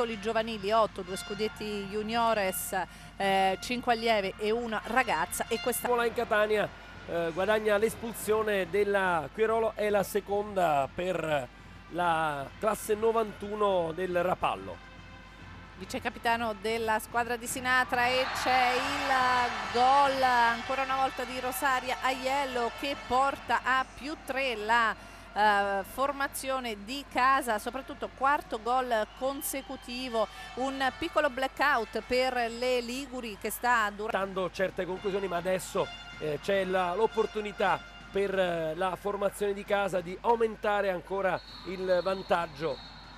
titoli giovanili 8, 2 scudetti juniores, 5 allieve e una ragazza, e questa Formola in Catania guadagna l'espulsione della Quirolo, è la seconda per la classe 91 del Rapallo. vice capitano della squadra di Sinatra, e c'è il gol ancora una volta di Rosaria Aiello che porta a +3 la formazione di casa, soprattutto quarto gol consecutivo, un piccolo blackout per le Liguri che sta Dando certe conclusioni, ma adesso c'è l'opportunità per la formazione di casa di aumentare ancora il vantaggio.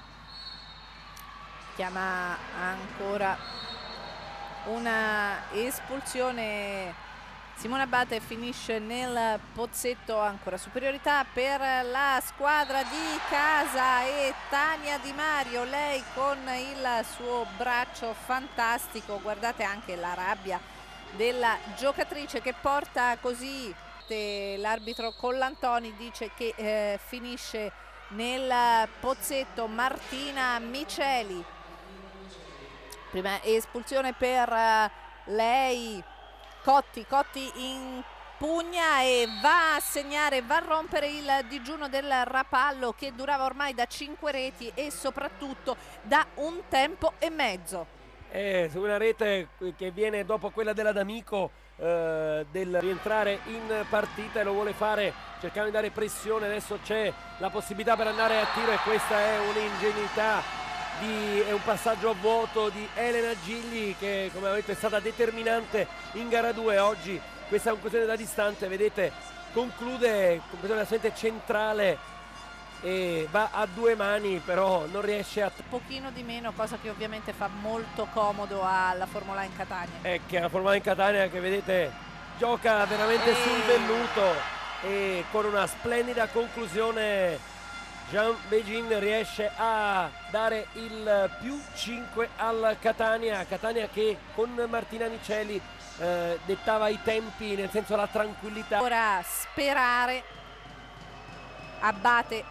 Chiama ancora una espulsione Simone Abate, finisce nel pozzetto, ancora superiorità per la squadra di casa, e Tania Di Mario, lei con il suo braccio fantastico, guardate anche la rabbia della giocatrice che porta così. L'arbitro Collantoni dice che finisce nel pozzetto Martina Miceli. Prima espulsione per lei, Cotti impugna e va a segnare, va a rompere il digiuno del Rapallo che durava ormai da 5 reti e soprattutto da un tempo e mezzo. Su una rete che viene dopo quella della D'Amico, del rientrare in partita, e lo vuole fare cercando di dare pressione. Adesso c'è la possibilità per andare a tiro, e questa è un'ingenuità, è un passaggio a vuoto di Elena Gigli che, come avete, è stata determinante in gara 2 oggi. Questa conclusione da distante, vedete, conclude completamente centrale e va a 2 mani, però non riesce a... Pochino di meno, cosa che ovviamente fa molto comodo alla Formola in Catania. È che la Formola in Catania, che vedete, gioca veramente sul velluto, e con una splendida conclusione Jean Begin riesce a dare il +5 al Catania che con Martina Miceli dettava i tempi, nel senso la tranquillità. Ora sperare. Abate,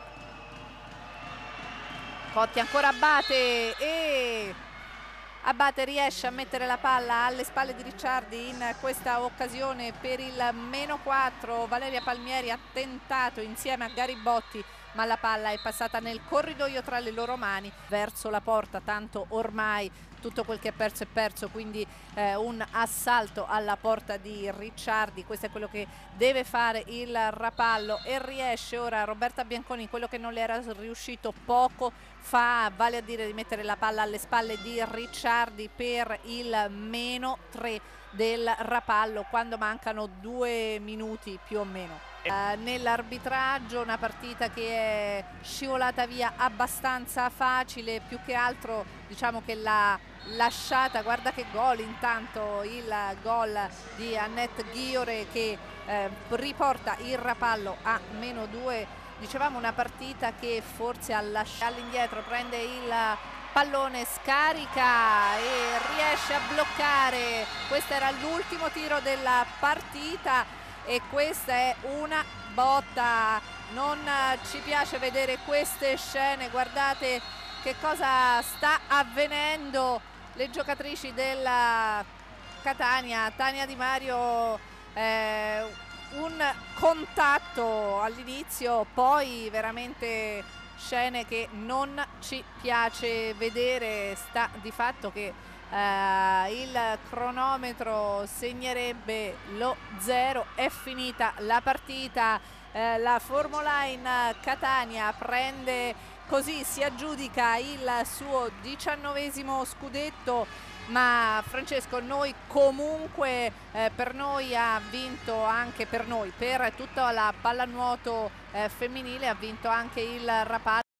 Cotti ancora Abate, e Abate riesce a mettere la palla alle spalle di Ricciardi in questa occasione per il -4. Valeria Palmieri ha tentato insieme a Garibotti, ma la palla è passata nel corridoio tra le loro mani verso la porta, tanto ormai tutto quel che è perso, quindi un assalto alla porta di Ricciardi. Questo è quello che deve fare il Rapallo, e riesce ora Roberta Bianconi quello che non le era riuscito poco fa, vale a dire di mettere la palla alle spalle di Ricciardi per il -3 del Rapallo quando mancano 2 minuti più o meno. Nell'arbitraggio una partita che è scivolata via abbastanza facile, più che altro diciamo che l'ha lasciata. Guarda che gol, intanto il gol di Annette Ghiore che riporta il Rapallo a -2. Dicevamo una partita che forse ha lasciato all'indietro, prende il pallone, scarica e riesce a bloccare. Questo era l'ultimo tiro della partita, e questa è una botta. Non ci piace vedere queste scene, guardate che cosa sta avvenendo. Le giocatrici della Catania, Tania Di Mario, un contatto all'inizio, poi veramente scene che non ci piace vedere. Sta di fatto che il cronometro segnerebbe lo 0, è finita la partita. La Formola in Catania prende, così si aggiudica il suo 19° scudetto, ma Francesco, noi comunque per noi ha vinto, anche per noi, per tutta la pallanuoto femminile ha vinto anche il Rapallo.